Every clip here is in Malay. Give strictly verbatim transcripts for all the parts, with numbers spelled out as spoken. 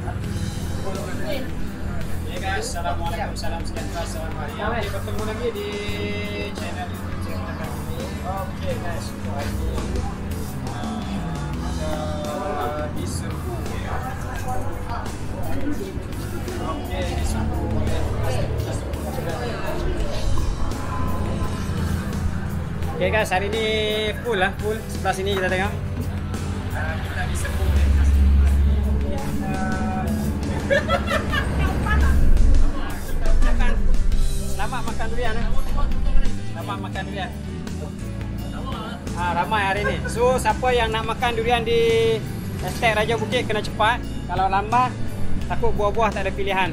Ya guys, assalamualaikum, salam sejahtera, salam bahagia. Kita bertemu lagi di channel YouTube channel kami. Oke guys, hari ini ada di Serbu. Oke, di Serbu. Oke guys, hari ini full lah, full. Sebelah sini kita tengok. Kita di Serbu. Selamat makan durian. Selamat makan durian. Ah, ramai hari ini. So, siapa yang nak makan durian di hashtag Raja Bukit kena cepat. Kalau lambat, takut buah-buah tak ada pilihan.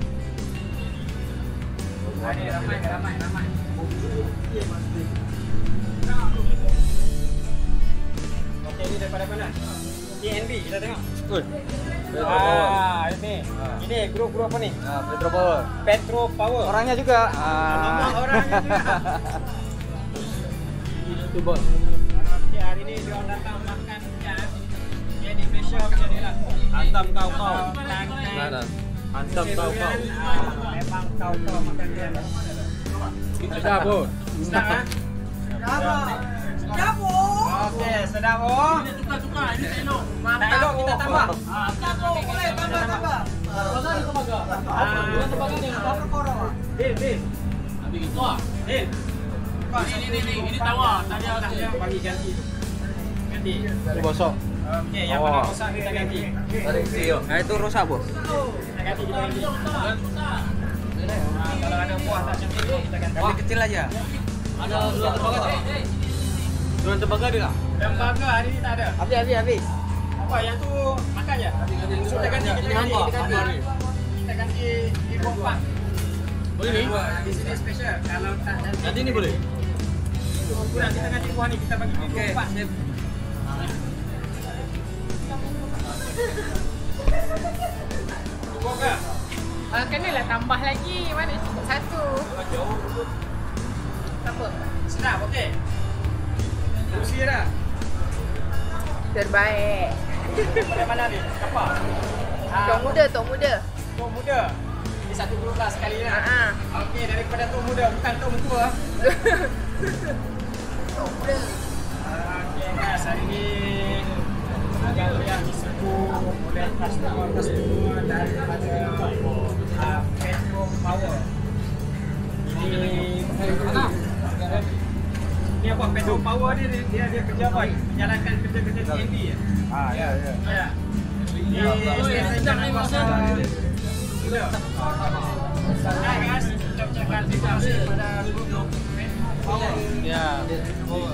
Hari ramai, ramai, ramai. Okey, ini daripada mana? T N B kita tengok. Oi. Ah, ini. Ini grup-grup apa ni? Ah, Petro Power. Petro Power. Orangnya juga. Nama Ah. orangnya juga. YouTuber. Okey, hari ni dia orang datang makan ikan. Dia di Malaysia macam ni lah. Hantam kau-kau. Mana? Hantam kau-kau. Memang kau-kau makan ikan. Sedap pun. Sedap ah? Sedap oh. Okey, sedap oh. Ini tukar-tukar, ini tak elok. Tak elok kita tambah. Sedap oh, boleh tambah-tambah. Bagai ni kau bagai. Ah, Dua tu bagai ni, berapa korang ah? Bil, bil. Habis gitu ah. Bil. Ini, ini, ini, ini tawar. Tadi Tak ada. dia bagi ganti. Ganti. Ini bosok. Okey, yang mana rosak kita ganti. Tadi sio. Ah, itu rosak, Bos. Kita ganti kita ganti. Ah, kalau ada buah tak cantik kita ganti. Kami kecil aja. Ada dua tembaga tak? Dua tembaga ada tak? Tembaga hari ni tak ada. Habis, habis, habis. Apa yang tu makan je? So, kita ganti, kita ganti, kita ganti. Kita ganti di bomba. Boleh ni? Di sini special. Kalau tak nanti. Nanti ni boleh? Kurang kita ganti buah ni, kita bagi di Okey, bomba. sip. Cukup ke? Uh, kenalah tambah lagi. Mana cukup satu. Tak apa. Sedap, okey. Kursi dah. Terbaik. Dari mana ni? Apa? Tok muda, tok muda. Tok muda. Ini satu grup lah sekali lah. Ha ah. Okey, daripada tok muda, bukan tok mentua. Tok muda. Okey guys, hari ni agak yang disebut oleh customer-customer daripada uh, Petro Power. Ini Ini apa? Petro Power ni dia dia, dia kerja apa? Menjalankan kerja-kerja T N B ya? Ah, ya, ya. Ya. Ini sedang ni masa. Sudah. Hai guys, kita ucapkan terima kasih kepada grup Petro Power. Ya. Power.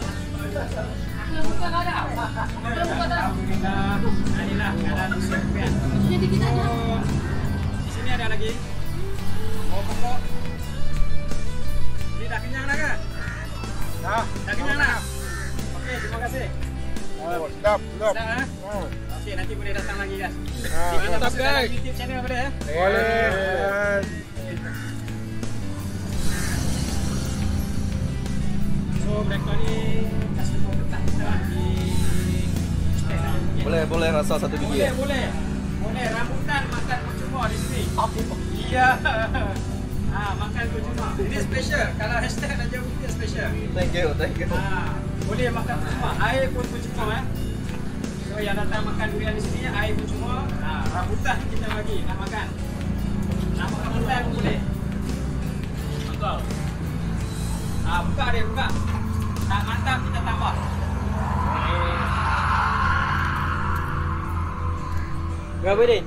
Alhamdulillah, inilah keadaan Sofian. Di sini ada lagi. Mau pokok. Ini dah kenyang dah kan? Dah. Dah kenyang dah. Okey, terima kasih. Oh, sedap, sedap. Sedap eh? Oh. Okey, nanti boleh datang lagi guys. Ah, Kita tetap, masuk dalam guys. YouTube channel boleh ya? Boleh. So, mereka ni customer tetap kita di Boleh, boleh rasa satu biji. Boleh, boleh. Boleh rambutan makan percuma di sini. Iya. Ah, makan percuma. Ini special. Kalau hashtag Raja Bukit special. Thank you, thank you. Ah, boleh makan percuma. Air pun percuma eh. So yang datang makan durian di sini air percuma. Ah, rambutan kita bagi nak makan. Nak makan rambutan pun boleh. Betul. Ah, buka dia, buka. Tak mantap kita tambah. Berapa ni?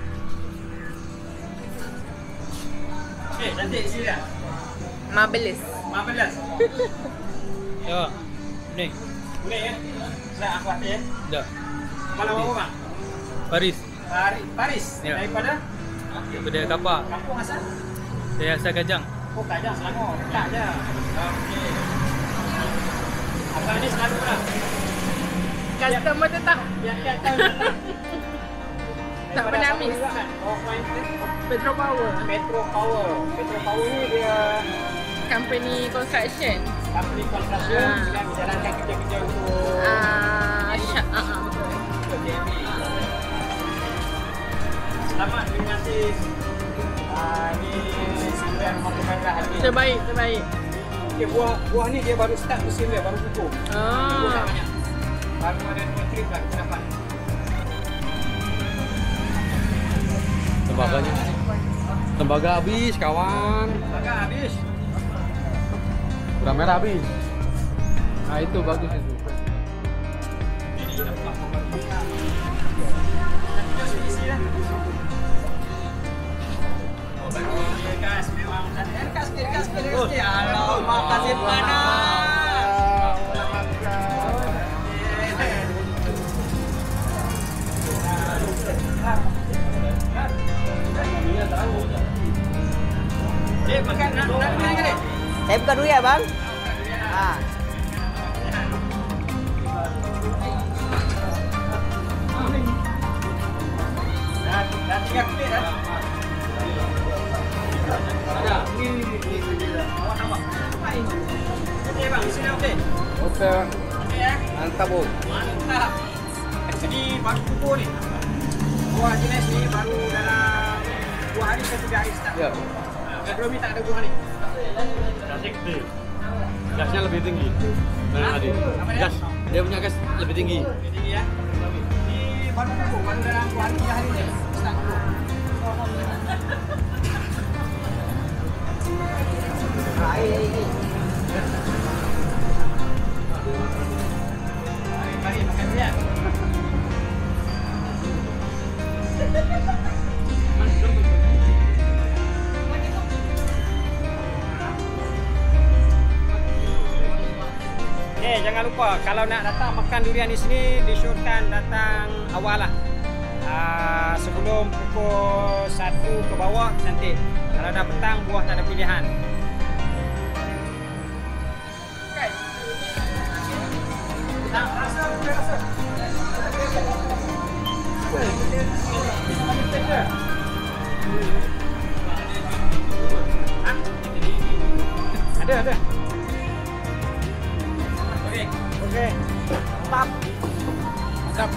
Eh, cantik sini dah. Marvelous. lima belas. Ya. Ni. Boleh ya? Sudah aku hati ya? Dah. Malam apa bang? Paris. Paris. Paris? Ya. Daripada? Daripada kapal. Kampung asal? Dari asal Kajang. Oh, Kajang, Selangor. Dekat je. Okey. Abang ni selalu lah. Customer tetap. Tiap-tiap tahun datang. Tak Daripada pernah siapa miss. juga kan? Oh, main Petro Power. Petro Power. Petro Power ni dia Company construction. company construction Ah. sedang menjalankan kerja-kerja untuk Ah, syak. Ah, ah, betul. untuk T N B. Selamat menikmati. Ah, ini sampai rumah keluarga hari ini. Terbaik, terbaik. Okey, buah buah ni dia baru start musim dia, baru kukuh. Buah tak Ah. banyak. Baru ada dua trip lah kita dapat. Tembaganya. Tembaga habis, kawan. Baga habis. Gula merah habis. Nah, itu bagus itu. Ini dapat baru. Terus isi dah. Oh, bagus. Kas memang dan kas kas kas. Alah, makasih panas. Eh, makan nak nak ni ke? Saya buka dulu ya, Bang. Ah. Dah, dah tiga kulit dah. Ada. Ni ni ni. Awak tambah. Okey bang, di sini okey. Oke, Okey ya. mantap, Bu. Mantap. Jadi baru kukuh ni. Buah jenis ni baru dalam dua hari ke tiga hari start. Ya. Sebelum ni tak ada buah ni. Gasnya gede. Gasnya lebih tinggi. Nah, tadi. Apa dia? Gas, dia punya gas lebih tinggi. Lebih tinggi ya. Ni baru kukuh, baru dalam dua hari tiga hari ni start kukuh. Mari, mari makan dia. Eh, jangan lupa kalau nak datang makan durian di sini disyorkan datang awal lah. Uh, sebelum pukul satu ke bawah nanti. Kalau dah petang buah tak ada pilihan. Tak rasa, tak rasa. Ada, ada. Okey. Okey. Mantap. Mantap.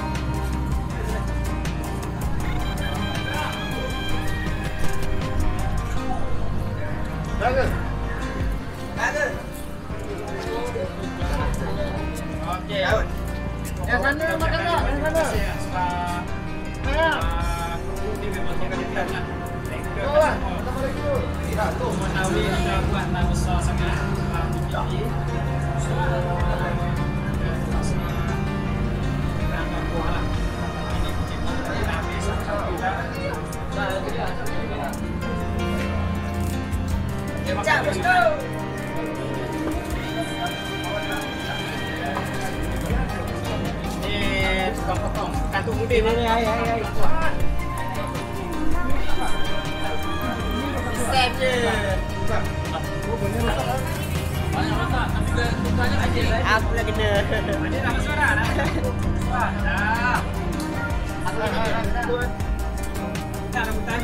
Bagus. Bagus. Okey. Yang sana makan tak? Yang sana. Mana? Ini memang kita kita nak. Bawah. Manawi kita buat tak besar sangat. Tinggi. Cak, let's go. Ni tukang potong. Kantung mudi ni. Hai, hai, hai. Set je. Aku nak kena. Ada dah masuk dah. Wah, dah. Tak rambutan.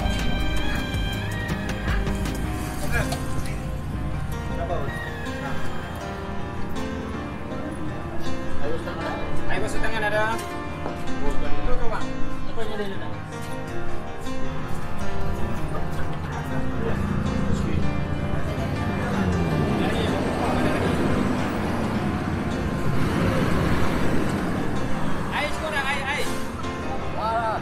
Air basuh tangan ada. Dulu kau bang. Apa yang ada ni? Air cukup dah, air, air. Wah.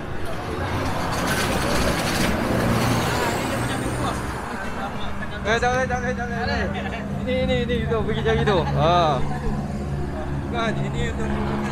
Eh, jangan, jangan, jangan. Ini, ini, ini, itu, pergi jari tu. Ah. Kan, ini tu.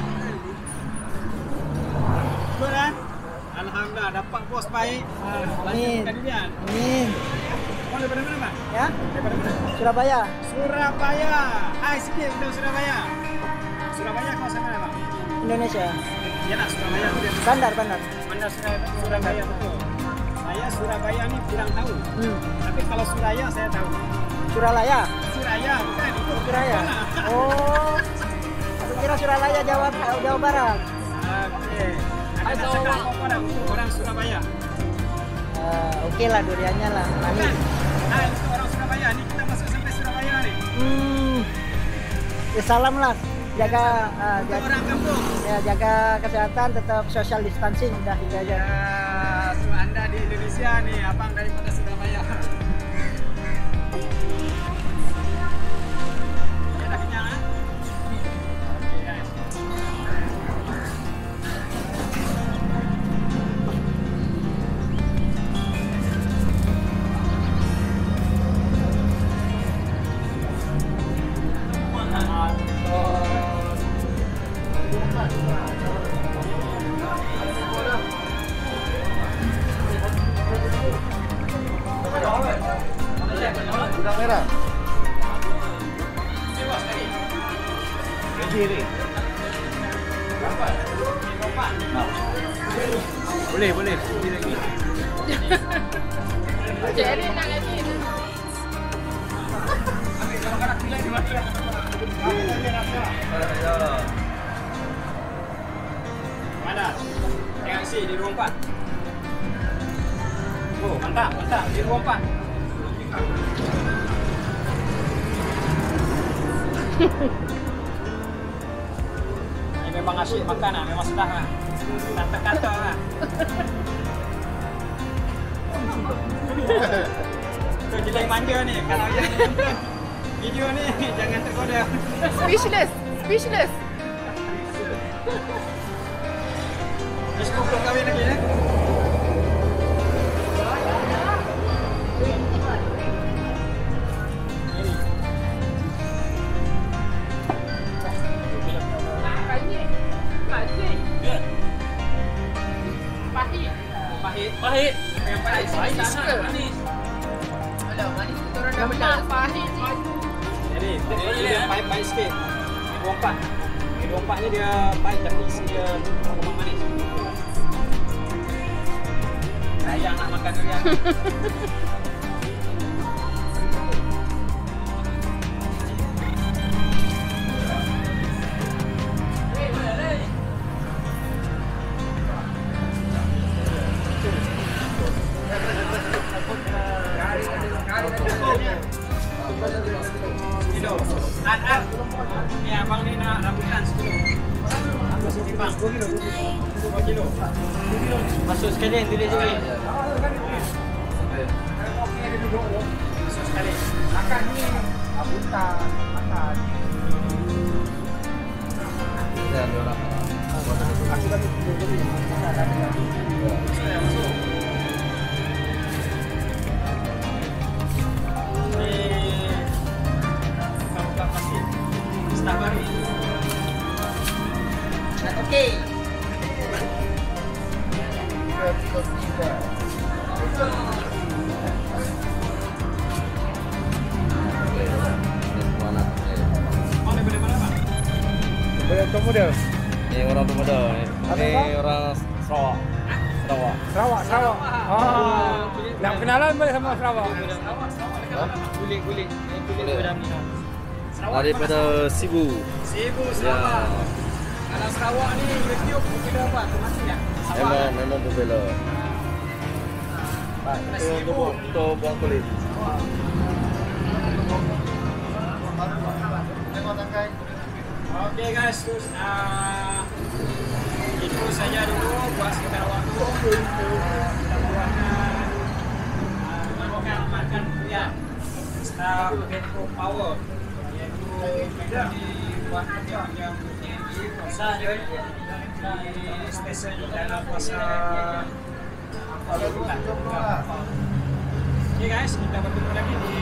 Cukup dah. Alhamdulillah dapat bos baik. Amin. Makan durian. Amin. Kau daripada mana bang? Ya, Daripada mana? Surabaya. Surabaya. Hai sikit tentang Surabaya. Surabaya kau sana bang? Indonesia. Ya nak Surabaya tu dia. Bandar, bandar. Bandar Surabaya, Surabaya betul. Saya Surabaya ni kurang tahu. Hmm. Tapi kalau Suraya saya tahu. Suralaya. Suraya bukan itu. Suraya. Mana? Oh. Aku kira Suralaya Jawa Jawa Barat. Okey. Ada nak cakap apa dah untuk orang Surabaya? Uh, Oke lah duriannya lah. Bukan. Manis. Ah, untuk orang Surabaya ni kita masuk sampai Surabaya ni. Hmm. Ya, salam lah. Jaga, uh, Untuk jaga orang kampung. ya jaga kesehatan, tetap social distancing, udah itu aja. Ya, tu Anda di Indonesia nih, abang daripada Surabaya. Ya dah kenyang ah. Oke guys. Udang merah. Bebas tadi. Kiri. Berapa? Berapa? Boleh, boleh. Ini lagi. Jadi nak lagi. Ambil kalau kanak pilih di mana? Mana? Tengok isi di ruang empat. Oh, mantap, mantap di ruang empat. Ini memang asyik makan lah, memang sedap lah. Tak terkata lah. Itu jelek manja ni. Kalau yang nonton video ni, jangan tergoda. Speechless. Speechless. Ni sepuluh kahwin lagi ya. Pahit. Pahit. Pahit. Pahit. Pahit. Yang pahit. Pahit Tak sangat suka. manis. Alah, manis kita orang dah benar. Pahit. Jadi, dia dia pahit-pahit sikit. Di ruang empat. Di ruang empat ni dia pahit tapi isi dia memang manis. Sayang nak makan durian. Kilo. An, an. Ni abang ni nak rambutan sekilo. Apa sini bang? dua kilo. dua kilo. Masuk sekalian tulis sekali. Masuk sekali. Makan ni. Rambutan. Makan. Dan orang. Aku dah Saya masuk. Ni buka-buka pasir. Staf baru. Okey. Oh, ni boleh mana bang? Boleh temu dia. Ni orang tu muda. Ni orang Sarawak. Sarawak. Sarawak, Sarawak. Ah. Nak kenalan boleh sama Sarawak. Kulit-kulit. Kulit Boleh. padam ni. Sarawak Daripada Sibu. Sibu Ya. Sarawak. Kalau Sarawak ni YouTube mungkin dah apa? Masih tak? Memang memang popular. Dah Untuk Sibu. untuk untuk buang kulit. Okey guys, terus uh, itu saja dulu buat sekitar waktu kita buat uh, makan makan durian Star Petro Power iaitu kita dibuat jam-jam di pasar di stesen dalam pasar Kuala Lumpur. Okey guys, kita bertemu lagi di